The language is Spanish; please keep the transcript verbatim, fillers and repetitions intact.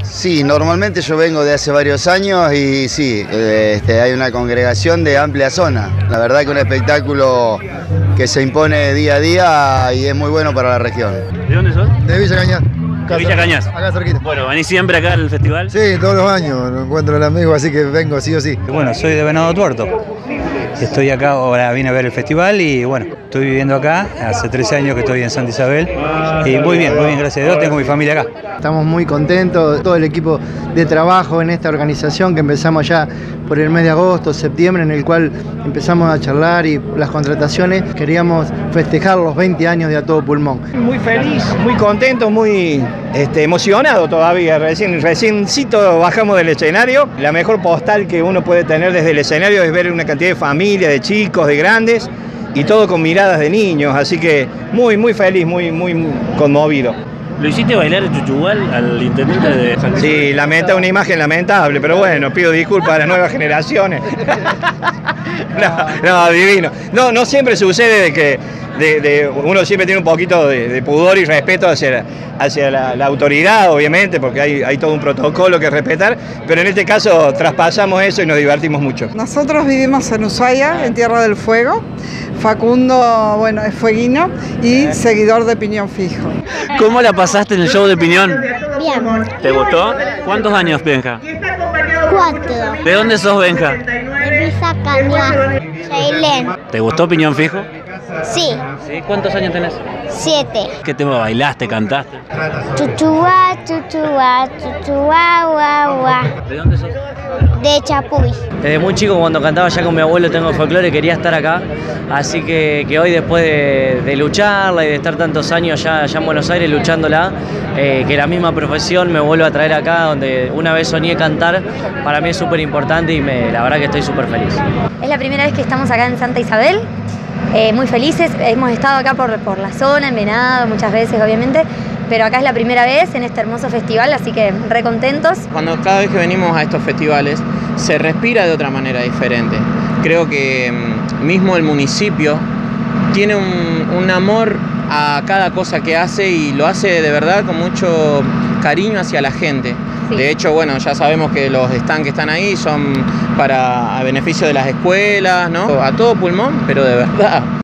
Sí, normalmente yo vengo de hace varios años y sí, este, hay una congregación de amplia zona. La verdad que un espectáculo que se impone día a día y es muy bueno para la región. ¿De dónde sos? De Villa Cañas. ¿De Villa Cañas? Acá cerquita. Bueno, ¿venís siempre acá al festival? Sí, todos los años lo encuentro el amigo, así que vengo sí o sí. Bueno, soy de Venado Tuerto. Estoy acá, ahora vine a ver el festival y bueno, estoy viviendo acá, hace trece años que estoy en Santa Isabel y muy bien, muy bien, gracias a Dios, tengo mi familia acá. Estamos muy contentos, todo el equipo de trabajo en esta organización que empezamos ya por el mes de agosto, septiembre, en el cual empezamos a charlar y las contrataciones, queríamos festejar los veinte años de A Todo Pulmón. Muy feliz, muy contento, muy este, emocionado todavía, recién, reciencito bajamos del escenario. La mejor postal que uno puede tener desde el escenario es ver una cantidad de familias, de chicos, de grandes, y todo con miradas de niños, así que muy, muy feliz, muy, muy, muy conmovido. ¿Lo hiciste bailar el chuchugal al intendente de Santa Isabel? Sí, lamenta, una imagen lamentable, pero bueno, pido disculpas a las nuevas generaciones. No, no, divino. No, no siempre sucede de que de, de, uno siempre tiene un poquito de, de pudor y respeto hacia, hacia la, la autoridad, obviamente, porque hay, hay todo un protocolo que respetar, pero en este caso traspasamos eso y nos divertimos mucho. Nosotros vivimos en Ushuaia, en Tierra del Fuego. Facundo, bueno, es fueguino y seguidor de Piñón Fijo. ¿Cómo la pasaste en el show de Piñón? Bien. ¿Te gustó? ¿Cuántos años, Benja? Cuatro. ¿De dónde sos, Benja? De Villa Cañas. Shailén. ¿Te gustó Piñón Fijo? Sí. ¿Sí? ¿Cuántos años tenés? Siete. ¿Qué tema bailaste, cantaste? Chuchuá, chuchuá, chuchuá, guá, guá. ¿De dónde sos? De Chapuy. Desde muy chico, cuando cantaba ya con mi abuelo Tengo Folclore, quería estar acá. Así que, que hoy, después de, de lucharla y de estar tantos años ya, ya en Buenos Aires luchándola, eh, que la misma profesión me vuelva a traer acá, donde una vez soñé cantar, para mí es súper importante y me, la verdad que estoy súper feliz. Es la primera vez que estamos acá en Santa Isabel, eh, muy felices. Hemos estado acá por, por la zona, en Venado, muchas veces obviamente, pero acá es la primera vez en este hermoso festival, así que re contentos. Cuando cada vez que venimos a estos festivales se respira de otra manera diferente. Creo que mismo el municipio tiene un, un amor a cada cosa que hace y lo hace de verdad con mucho cariño hacia la gente. Sí. De hecho, bueno, ya sabemos que los stands que están ahí son para a beneficio de las escuelas, ¿no? A todo pulmón, pero de verdad.